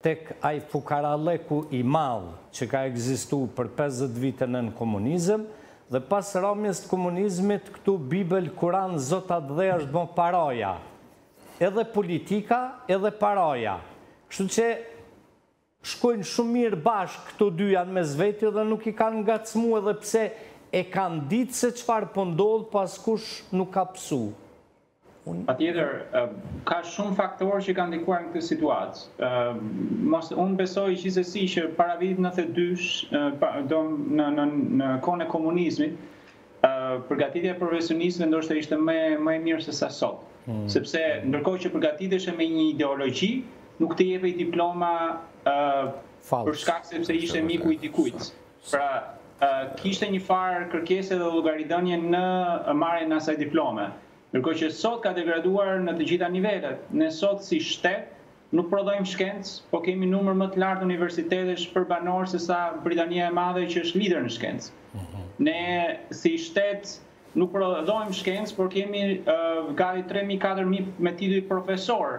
tek ai fukaralleku i madh që ka ekzistu për 50 vite në komunizëm, dhe pas rromjes të komunizmit, këtu Bibel, Kuran, Zotat dhe është më paroja. Edhe politika, edhe paroja. Kështu që shkojnë shumë mirë bashkë këto dy janë mes veti dhe nuk i kanë ngacmu edhe pse e kanë ditë se çfarë po ndodh, pas kush nuk ka pësu. Patjetër, ka shumë faktorë që kanë ndikuar në këtë situatë. Unë besoj gjithsesi që para vitit 92, në kohën e komunizmit, përgatitja e profesionistëve ndoshta ishte më e mirë se sa sot. Sepse ndërkohë që përgatitesh me një ideologji, nuk të jepej diploma për shkak sepse ishte miku i dikujt. Pra, kishte një farë kërkesë dhe llogaridhënie në marrjen e asaj diplome. Ndërkohë që sot ka degraduar në të gjitha nivelet. Ne sot si shtet nuk prodhojmë shkencë, po kemi numër më të lartë universitetesh për banor se sa Britania e Madhe që është lider në shkencë. Ne si shtet nuk prodhojmë shkencë, por kemi gati 3.000-4.000 me titull profesor,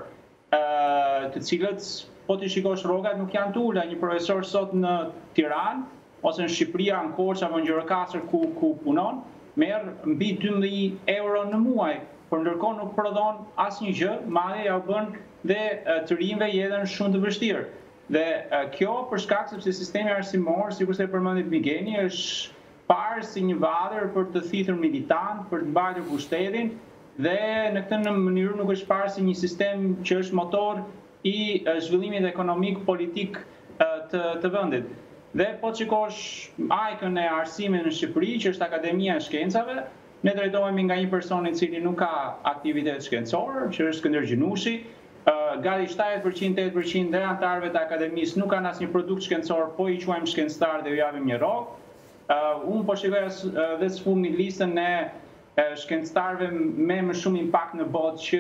të cilët po të shikosh rrogat nuk janë të ulta. Një profesor sot në Tiranë ose në Shqipëria, në Korçë apo në Gjirokastër ku punon, merr mbi 12 euro në muaj, por ndërkohë nuk prodhon asnjë gjë, madje ja bën dhe të rinjve jetën shumë të vështirë. Dhe kjo për shkak sepse sistemi arsimor, sikur se përmendi Migeni, është parë si një vadër për të thithur militant, për të mbajtur pushtetin, dhe në këtë mënyrë nuk është parë si një sistem që është motor i zhvillimit ekonomik, politik të vendit. Dhe po të shikosh ajkën e arsimit në Shqipëri, që është Akademia e Shkencave, ne drejtohemi nga një person i cili nuk ka aktivitet shkencor, që është Skënder Gjinushi. Gati 7%-8% dhe anëtarëve të akademisë nuk kanë asnjë produkt shkencor, po i quajmë shkencëtar dhe ju japim një rrogë. Unë po shikoj dhe sfum një listën e shkencëtarëve me më shumë impakt në botë që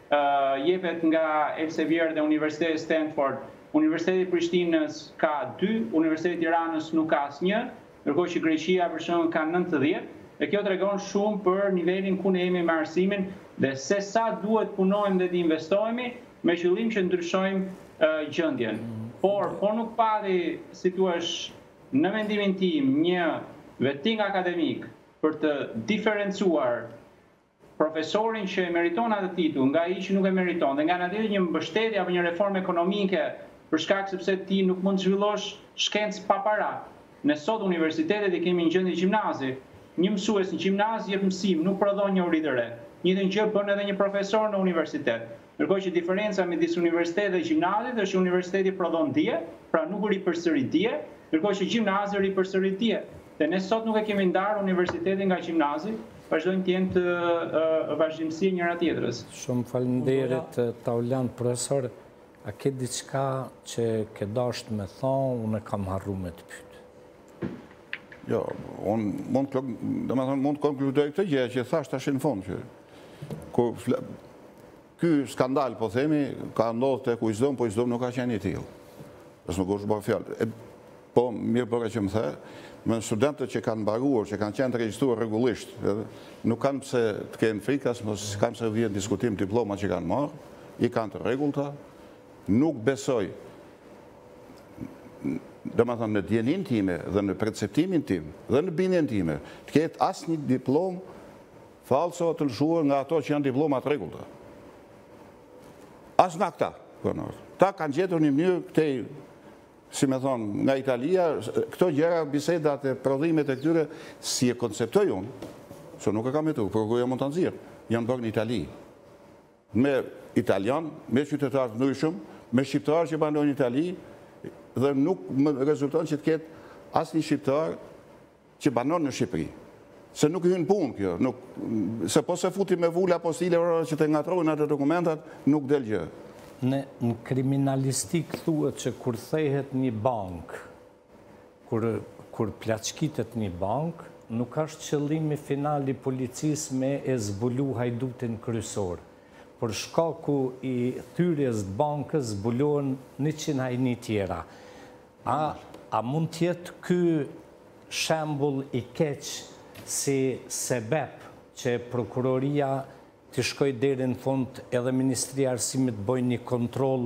jepet nga Elsevier dhe Universiteti Stanford. Universiteti Prishtinës ka 2, Universiteti Tiranës nuk ka asnjë, ndërkohë që Greqia për shembull ka 90, dhe kjo tregon shumë për nivelin ku ne jemi me arsimin dhe se sa duhet punojmë dhe të investojmë me qëllim që ndryshojmë gjendjen. Por nuk pati, si thua, në mendimin tim, një veting akademik për të diferencuar profesorin që e meriton atë titull nga ai që nuk e meriton, dhe nga ana tjetër një mbështetje apo një reformë ekonomike për shkak sepse ti nuk mund të zhvillosh shkencë pa para. Ne sot universitetet i kemi një gjendje gjimnazi. Një mësues në gjimnaz jep mësim, nuk prodhon një uri të re. Njëjtën gjë bën edhe një profesor në universitet. Ndërkohë që diferenca midis universitetit dhe gjimnazit është që universiteti prodhon dije, pra nuk ripërsërit dije, ndërkohë që gjimnazi ripërsërit dije. Dhe ne sot nuk e kemi ndarë universitetin nga gjimnazi, vazhdojmë të jenë të vazhdimësi njëra tjetrës. Shumë faleminderit, Taulan, profesor. A ke diçka që ke dashur me thonë, unë kam harruar me të pyet? Jo, unë mund të konkludoj këtë gjë që thash tash në fund që ky skandal, po themi, ka ndodhur tek Ujzdom, po Ujzdom nuk ka qenë i tillë. As nuk është bërë fjalë. Po mirë bëra që më the, me studentët që kanë mbaruar, që kanë qenë të regjistruar rregullisht, nuk kanë pse të kenë frikë, as mos kanë pse vjen diskutim diploma që kanë marrë, i kanë të rregullta. Nuk besoj, domethënë në djenin time dhe në perceptimin tim dhe në bindjen time, të ketë asnjë diplomë falso të lëshuar nga ato që janë diploma të rregullta. As nga këta. Ta kanë gjetur një mënyrë këtej, si me thonë, nga Italia, këto gjëra, bisedat e prodhimet e këtyre, si e konceptoj unë, se nuk e kam jetu, por ku e mund të nxjerr, janë bërë në Itali. Me italian, me qytetarë të ndryshëm, me shqiptarë që banojnë në Itali, dhe nuk më rezulton që të ketë asnjë shqiptar që banon në Shqipëri. Se nuk hyn punë kjo, se po se futi me vula apostile që të ngatrojnë ato dokumentat, nuk del gjë. Në kriminalistik thuhet që kur thehet një bank, kur plaçkitet një bank, nuk është qëllimi final i policisë me e zbulu hajdutin kryesor. Për shkaku i thyrjes të bankës zbulohen 100 hajni tjera. A mund të jetë ky shembull i keq si sebeb që prokuroria të shkoj deri në fund edhe Ministria e Arsimit bëjë një kontroll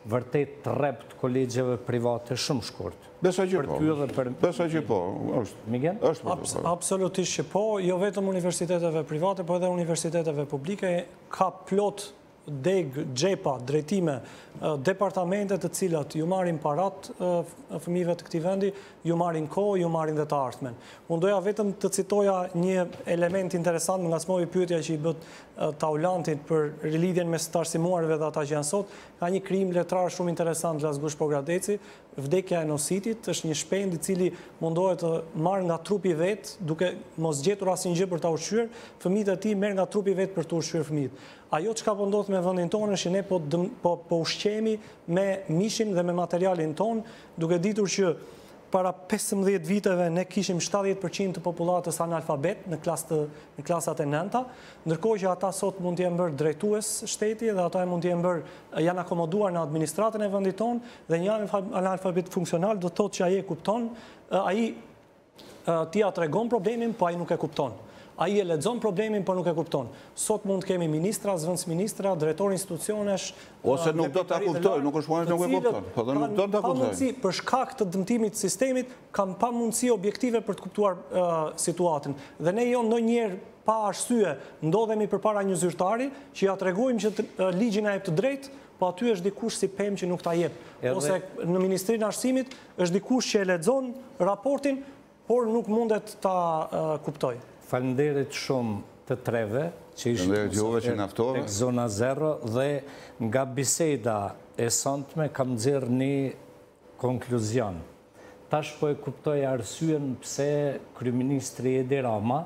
vërtet rrep të kolegjeve private shumë shkurt. Besoj që po. Besoj që po. Miguel? Absolutisht që po. Jo vetëm universitetetve private, po edhe universitetetve publike ka plot deg, gjepa, drejtime, departamentet të cilat ju marrin parat fëmijëve të këtij vendi, ju marrin kohë, ju marrin dhe të ardhmen. Unë doja vetëm të citoja një element interesant, nga smovi pyetja që i bët Taulantit për rilidhjen mes të arsimuarve dhe ata që janë sot, ka një krim letrar shumë interesant Lazgush Pogradeci, vdekja e Nositit, është një shpend i cili mundohet të marrë nga trupi vet, duke mos gjetur asnjë gjë për ta ushqyer, fëmijët e tij merr nga trupi vet për të ushqyer fëmijët. Ajo çka po ndodh me vendin tonë është që ne po ushqemi me mishin dhe me materialin ton, duke ditur që para 15 viteve ne kishim 70% të popullatës analfabet në klasat e 9-ta, ndërkohë që ata sot mund të jenë bërë drejtues shteti dhe ata mund të jenë bërë, janë akomoduar në administratën e vendit tonë dhe një analfabet funksional do të thotë që ai e kupton, ai t'ia tregon problemin, po ai nuk e kupton. Ai e lexon problemin, por nuk e kupton. Sot mund të kemi ministra, zëvendësministra, drejtor institucionesh, ose nuk do ta kuptoj, nuk është nuk e kupton, po dhe nuk do ta kuptoj. Për shkak të dëmtimit të sistemit kanë pamundësi objektive për të kuptuar situatën. Dhe ne jo ndonjëherë pa arsye ndodhemi përpara një zyrtari që ja tregojmë që ligji na jep të drejtë, po aty është dikush si pemë që nuk ta jep. Ose në Ministrinë e Arsimit është dikush që e lexon raportin, por nuk mundet ta kuptojë. Falenderit shumë të treve që ishtë tek Zona Zero dhe nga biseda e sotme kam nxjerrë një konkluzion. Tash po e kuptoj arsyen pse kryeministri Edi Rama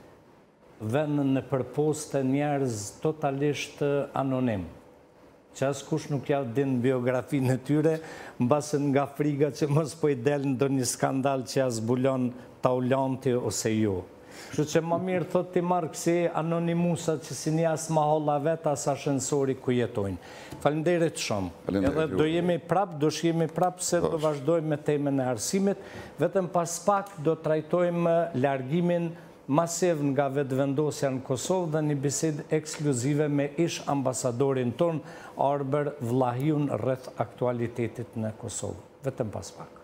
vënë në përposte njerëz totalisht anonim, që askush nuk ja din biografinë e tyre, mbase nga friga që mos po i del ndonjë skandal që ja zbulon Taulanti ose ju. Kështu që më mirë thot ti marrë kësi anonimusat që si një as ma holla vet, as ashensori ku jetojnë. Falenderit shumë. Edhe do jemi prap, do shjemi prap se do vazhdojmë me temën e arsimit, vetëm pas pak do trajtojmë largimin masiv nga vetëvendosja në Kosovë dhe një bisedë ekskluzive me ish ambasadorin ton, Arber Vlahiun, rreth aktualitetit në Kosovë. Vetëm pas pak.